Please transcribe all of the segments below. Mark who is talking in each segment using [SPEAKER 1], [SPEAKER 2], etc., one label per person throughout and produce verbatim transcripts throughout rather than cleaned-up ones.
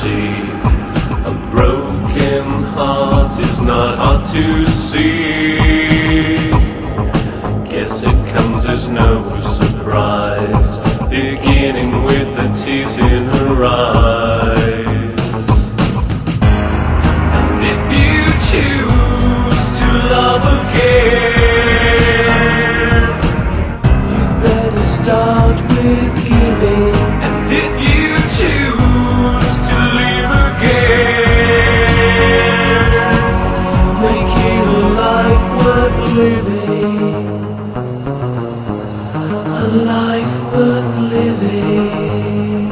[SPEAKER 1] see. A broken heart is not hard to see. Guess it comes as no surprise, beginning with the tears in her eyes. And if you choose to love again, you better start with giving. And if you choose to live again, make it a life worth living, a life worth living.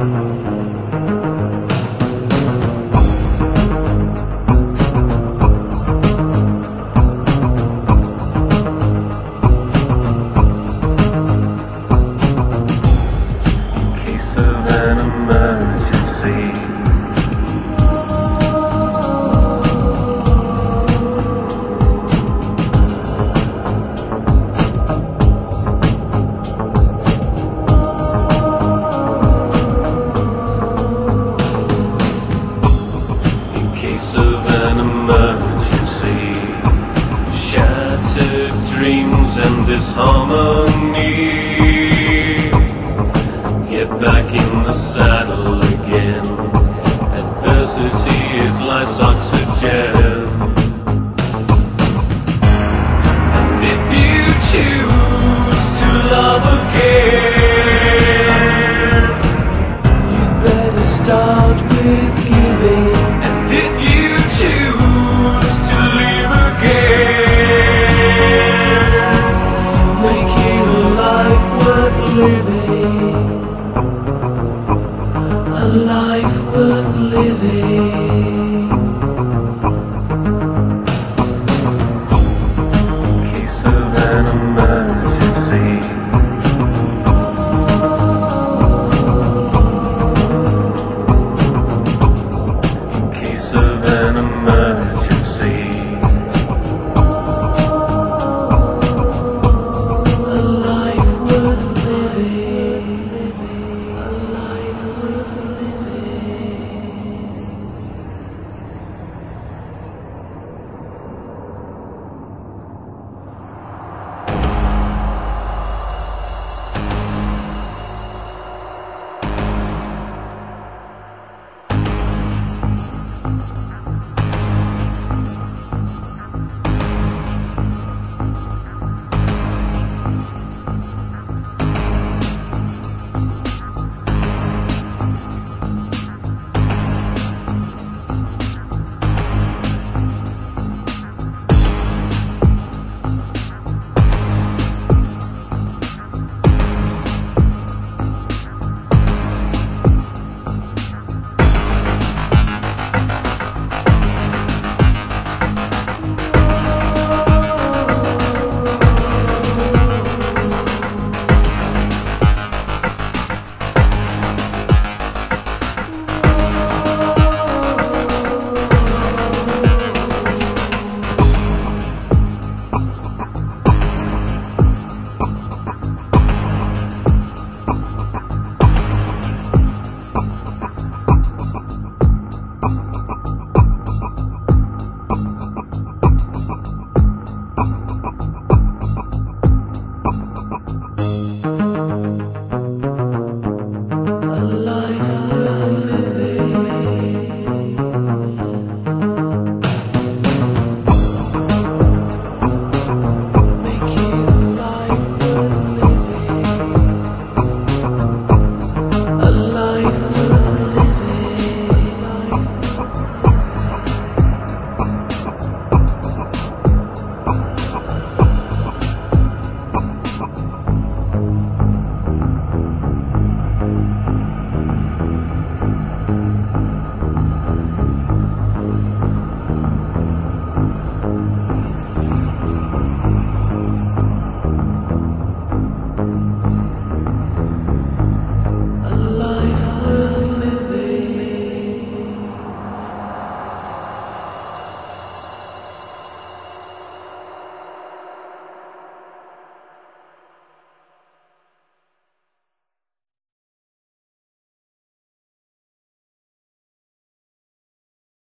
[SPEAKER 1] In case of an emergency, of an emergency, shattered dreams and disharmony. Get back in the saddle again. Adversity is life's oxygen.